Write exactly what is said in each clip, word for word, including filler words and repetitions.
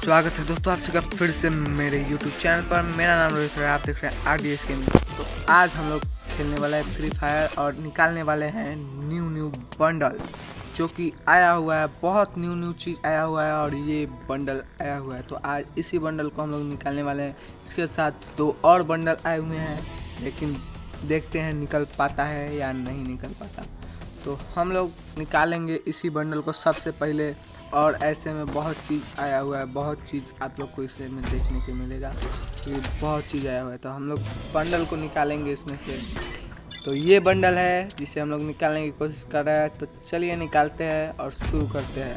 स्वागत है दोस्तों आप सबका फिर से मेरे यूट्यूब चैनल पर। मेरा नाम रोहित है, आप देख रहे हैं आर डी एस गेमिंग। तो आज हम लोग खेलने वाले हैं फ्री फायर और निकालने वाले हैं न्यू न्यू बंडल जो कि आया हुआ है। बहुत न्यू न्यू चीज़ आया हुआ है और ये बंडल आया हुआ है। तो आज इसी बंडल को हम लोग निकालने वाले हैं। इसके साथ दो और बंडल आए हुए हैं, लेकिन देखते हैं निकल पाता है या नहीं निकल पाता। तो हम लोग निकालेंगे इसी बंडल को सबसे पहले। और ऐसे में बहुत चीज़ आया हुआ है, बहुत चीज़ आप लोग को इसमें में देखने को मिलेगा कि बहुत चीज़ आया हुआ है। तो हम लोग बंडल को निकालेंगे इसमें से। तो ये बंडल है जिसे हम लोग निकालने की कोशिश कर रहे हैं। तो चलिए निकालते हैं और शुरू करते हैं।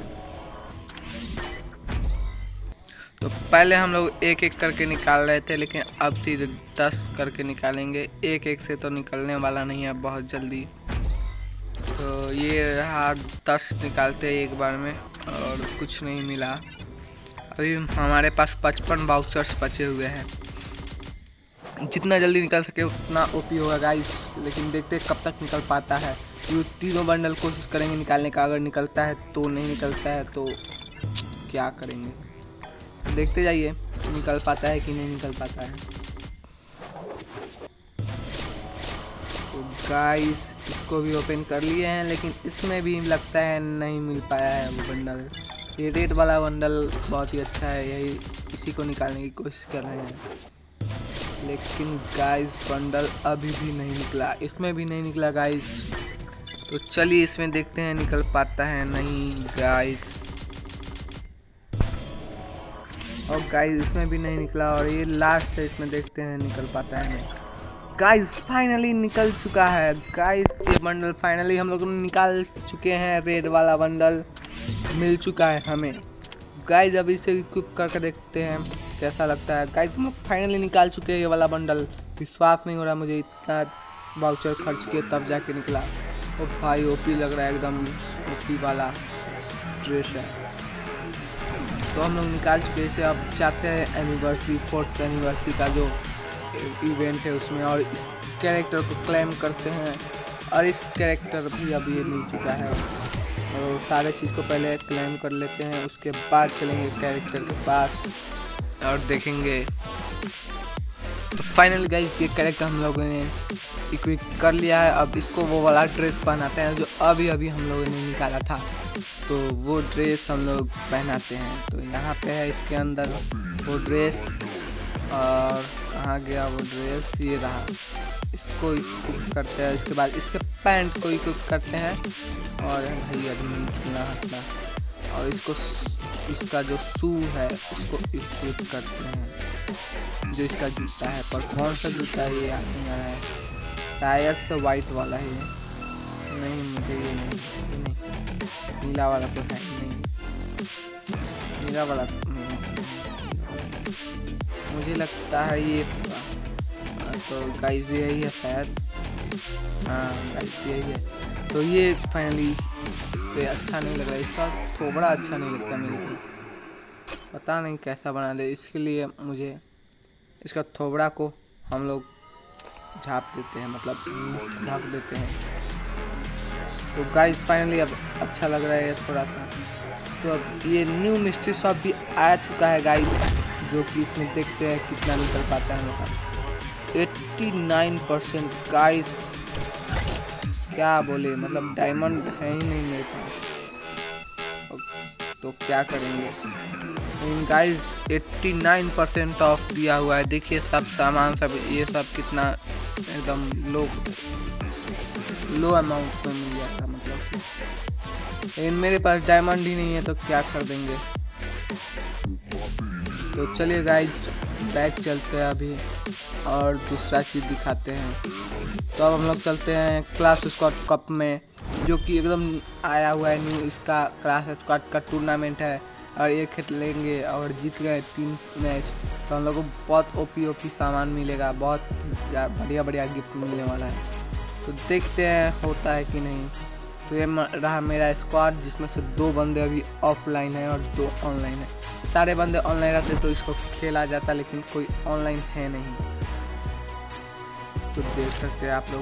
तो पहले हम लोग एक एक करके निकाल रहे थे, लेकिन अब सीधे दस करके निकालेंगे। एक एक से तो निकलने वाला नहीं है बहुत जल्दी। तो ये रहा दस निकालते हैं एक बार में और कुछ नहीं मिला। अभी हमारे पास पचपन वाउचर्स बचे हुए हैं। जितना जल्दी निकल सके उतना ओपी होगा गाइस, लेकिन देखते हैं कब तक निकल पाता है। ये तीनों बंडल कोशिश करेंगे निकालने का। अगर निकलता है तो नहीं निकलता है तो क्या करेंगे, देखते जाइए निकल पाता है कि नहीं निकल पाता है। तो गाइस इसको भी ओपन कर लिए हैं, लेकिन इसमें भी लगता है नहीं मिल पाया है वो बंडल। ये रेड वाला बंडल बहुत ही अच्छा है, यही इसी को निकालने की कोशिश कर रहे हैं। लेकिन गाइस बंडल अभी भी नहीं निकला, इसमें भी नहीं निकला गाइस। तो चलिए इसमें देखते हैं निकल पाता है नहीं गाइस। और गाइस इसमें भी नहीं निकला और ये लास्ट है, इसमें देखते हैं निकल पाता है नहीं। गाइस फाइनली निकल चुका है गाइस ये बंडल। फाइनली हम लोग निकाल चुके हैं। रेड वाला बंडल मिल चुका है हमें गाइस। अब इसे इक्विप करके देखते हैं कैसा लगता है गाइस। हम लोग फाइनली निकाल चुके हैं ये वाला बंडल। विश्वास नहीं हो रहा मुझे, इतना वाउचर खर्च किए तब जाके निकला। ओ भाई ओपी लग रहा है, एकदम ओपी वाला ड्रेस है। तो हम लोग निकाल चुके हैं इसे। अब चाहते हैं एनिवर्सरी फोर्थ एनिवर्सरी का जो इवेंट है उसमें, और इस कैरेक्टर को क्लेम करते हैं। और इस कैरेक्टर भी अब ये मिल चुका है। और सारे चीज़ को पहले क्लेम कर लेते हैं, उसके बाद चलेंगे कैरेक्टर के पास और देखेंगे। तो फाइनली गाइस ये कैरेक्टर हम लोगों ने इक्विप कर लिया है। अब इसको वो वाला ड्रेस पहनाते हैं जो अभी अभी हम लोगों ने निकाला था। तो वो ड्रेस हम लोग पहनाते हैं। तो यहाँ पे है इसके अंदर वो ड्रेस। और कहाँ गया वो ड्रेस, ये रहा। इसको इक्विप करते हैं, इसके बाद इसके पैंट को इक्विप करते हैं। और भाई अभी नहीं खेलना हटना। और इसको इसका जो शू है उसको इक्विप करते हैं, जो इसका जूता है। पर कौन सा जूता है ये याद नहीं आ रहा है, शायद से वाइट वाला है ये। नहीं मुझे ये नहीं, ये नहीं नीला वाला तो है नहीं, नीला वाला तो नहीं, मुझे लगता है ये होगा। तो गाइस यही है शायद, हाँ गाइस यही है। तो ये फाइनली इस पर अच्छा नहीं लग रहा है, इसका थोबड़ा अच्छा नहीं लगता मेरे को। पता नहीं कैसा बना दे, इसके लिए मुझे इसका थोबड़ा को हम लोग झाप देते हैं, मतलब ढक देते हैं। तो गाइस फाइनली अब अच्छा लग रहा है थोड़ा सा। तो अब ये न्यू मिस्ट्री शॉप भी आ चुका है गाइस, जो कि इसमें देखते हैं कितना निकल पाता है हमारा। नवासी परसेंट गाइस, क्या बोले, मतलब डायमंड है ही नहीं मेरे पास, तो क्या करेंगे गाइस। नवासी परसेंट ऑफ दिया हुआ है, देखिए सब सामान सब ये सब कितना एकदम लो लो अमाउंट में मिल जाता, मतलब। लेकिन मेरे पास डायमंड ही नहीं है तो क्या कर देंगे। तो चलिए गाइस बैक चलते हैं अभी और दूसरा चीज़ दिखाते हैं। तो अब हम लोग चलते हैं क्लास स्क्वाड कप में, जो कि एकदम आया हुआ है न्यू। इसका क्लास स्क्वाड का टूर्नामेंट है और ये खेलेंगे और जीत गए तीन मैच। तो हम लोग को बहुत ओपी ओपी सामान मिलेगा, बहुत बढ़िया बढ़िया गिफ्ट मिलने वाला है। तो देखते हैं होता है कि नहीं। तो ये रहा मेरा स्क्वाड, जिसमें से दो बंदे अभी ऑफलाइन है और दो ऑनलाइन है। सारे बंदे ऑनलाइन रहते तो इसको खेला जाता, लेकिन कोई ऑनलाइन है नहीं। तो देख सकते हैं आप लोग।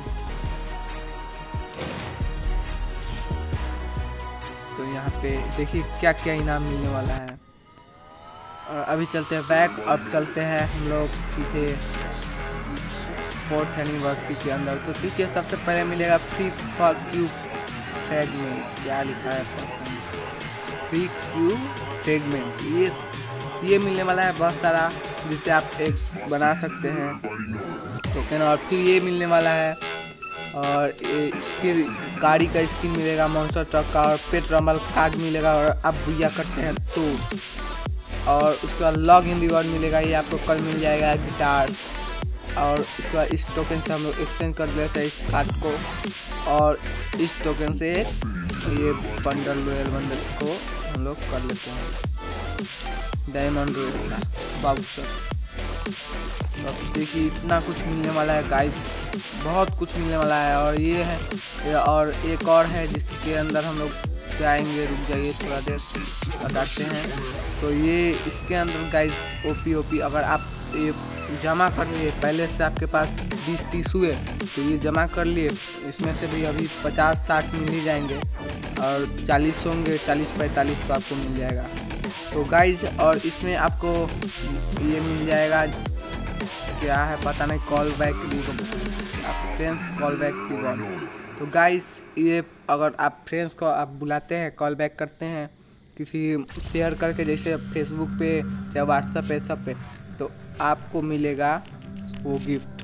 तो यहाँ पे देखिए क्या क्या इनाम मिलने वाला है। अभी चलते हैं बैक। अब चलते हैं हम लोग सीधे फोर्थ एनिवर्सरी के अंदर। तो ठीक है, सबसे पहले मिलेगा फ्री क्यू फ्रैगमेंट। क्या लिखा है? Free Q fragment. ये ये मिलने वाला है बहुत सारा, जिसे आप एक बना सकते हैं टोकन। और फिर ये मिलने वाला है, और ये फिर गाड़ी का स्किन मिलेगा, मॉन्स्टर ट्रक का, और पेट रमल कार्ड मिलेगा। और आप बुया करते हैं तो, और उसके बाद लॉग इन रिवॉर्ड मिलेगा, ये आपको कल मिल जाएगा गिटार। और इसके बाद इस टोकन से हम लोग एक्सचेंज कर लेते हैं इस कार्ड को, और इस टोकन से ये बंडल रॉयल बंडल को हम लोग कर लेते हैं डायमंड रॉयल का वाउचर। तो देखिए इतना कुछ मिलने वाला है गाइस, बहुत कुछ मिलने वाला है। और ये है, और एक और है जिसके अंदर हम लोग जाएंगे। रुक जाइए थोड़ा देर बताते हैं। तो ये इसके अंदर गाइस ओपी ओपी अगर आप ये जमा कर लिए, पहले से आपके पास बीस तीस हुए तो ये जमा कर लिए, इसमें से भी अभी पचास साठ मिल ही जाएंगे। और चालीस होंगे, चालीस पैंतालीस तो आपको मिल जाएगा। तो गाइस और इसमें आपको ये मिल जाएगा, क्या है पता नहीं, call back friends call back reward. तो गाइस ये अगर आप फ्रेंड्स को आप बुलाते हैं, कॉल बैक करते हैं किसी शेयर करके, जैसे फेसबुक पे चाहे व्हाट्सएप पे सब पे, तो आपको मिलेगा वो गिफ्ट।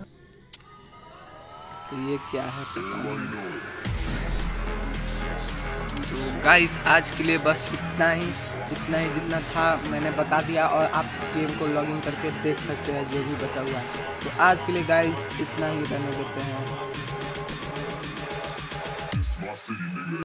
तो ये क्या है पता नहीं। तो गाइस आज के लिए बस इतना ही इतना ही जितना था मैंने बता दिया, और आप गेम को लॉगिन करके देख सकते हैं जो भी बचा हुआ है। तो आज के लिए गाइस इतना ही रहने देते हैं।